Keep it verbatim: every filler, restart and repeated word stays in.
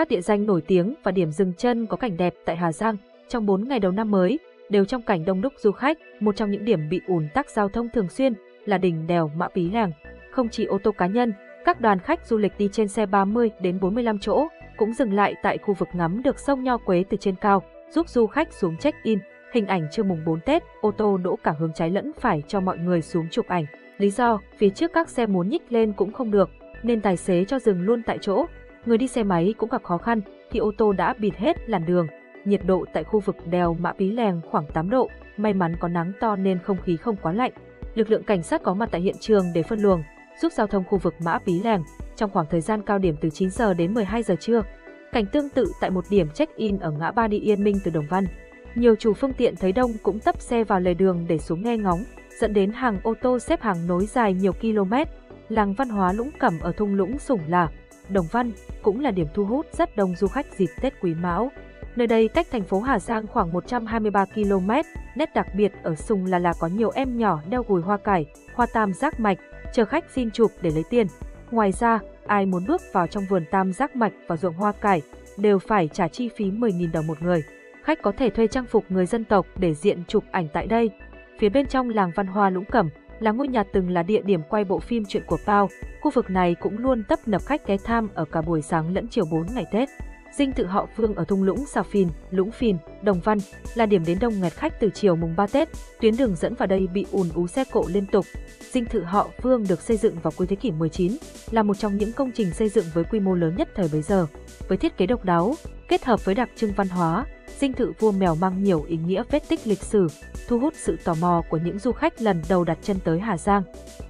Các địa danh nổi tiếng và điểm dừng chân có cảnh đẹp tại Hà Giang trong bốn ngày đầu năm mới đều trong cảnh đông đúc du khách. Một trong những điểm bị ùn tắc giao thông thường xuyên là đỉnh đèo Mã Pí Lèng. Không chỉ ô tô cá nhân, các đoàn khách du lịch đi trên xe ba mươi đến bốn mươi lăm chỗ cũng dừng lại tại khu vực ngắm được sông Nho Quế từ trên cao, giúp du khách xuống check-in. Hình ảnh trưa mùng bốn Tết, ô tô đỗ cả hướng trái lẫn phải cho mọi người xuống chụp ảnh. Lý do, phía trước các xe muốn nhích lên cũng không được, nên tài xế cho dừng luôn tại chỗ. Người đi xe máy cũng gặp khó khăn khi ô tô đã bịt hết làn đường. Nhiệt độ tại khu vực đèo Mã Pí Lèng khoảng tám độ, may mắn có nắng to nên không khí không quá lạnh. Lực lượng cảnh sát có mặt tại hiện trường để phân luồng, giúp giao thông khu vực Mã Pí Lèng trong khoảng thời gian cao điểm từ chín giờ đến mười hai giờ trưa. Cảnh tương tự tại một điểm check-in ở ngã ba đi Yên Minh từ Đồng Văn. Nhiều chủ phương tiện thấy đông cũng tấp xe vào lề đường để xuống nghe ngóng, dẫn đến hàng ô tô xếp hàng nối dài nhiều km. Làng văn hóa Lũng Cẩm ở thung lũng Sủng Là, Đồng Văn cũng là điểm thu hút rất đông du khách dịp Tết Quý Mão. Nơi đây cách thành phố Hà Giang khoảng một trăm hai mươi ba ki lô mét. Nét đặc biệt ở Sùng Là là có nhiều em nhỏ đeo gùi hoa cải, hoa tam giác mạch, chờ khách xin chụp để lấy tiền. Ngoài ra, ai muốn bước vào trong vườn tam giác mạch và ruộng hoa cải đều phải trả chi phí mười nghìn đồng một người. Khách có thể thuê trang phục người dân tộc để diện chụp ảnh tại đây. Phía bên trong làng văn hóa Lũng Cẩm là ngôi nhà từng là địa điểm quay bộ phim Chuyện của Pao. Khu vực này cũng luôn tấp nập khách ghé thăm ở cả buổi sáng lẫn chiều bốn ngày Tết. Dinh thự họ Vương ở thung lũng Sa Phìn, Lũng Phìn, Đồng Văn là điểm đến đông nghẹt khách từ chiều mùng ba Tết. Tuyến đường dẫn vào đây bị ùn ứ xe cộ liên tục. Dinh thự họ Vương được xây dựng vào cuối thế kỷ mười chín, là một trong những công trình xây dựng với quy mô lớn nhất thời bấy giờ. Với thiết kế độc đáo, kết hợp với đặc trưng văn hóa, dinh thự vua mèo mang nhiều ý nghĩa vết tích lịch sử, thu hút sự tò mò của những du khách lần đầu đặt chân tới Hà Giang.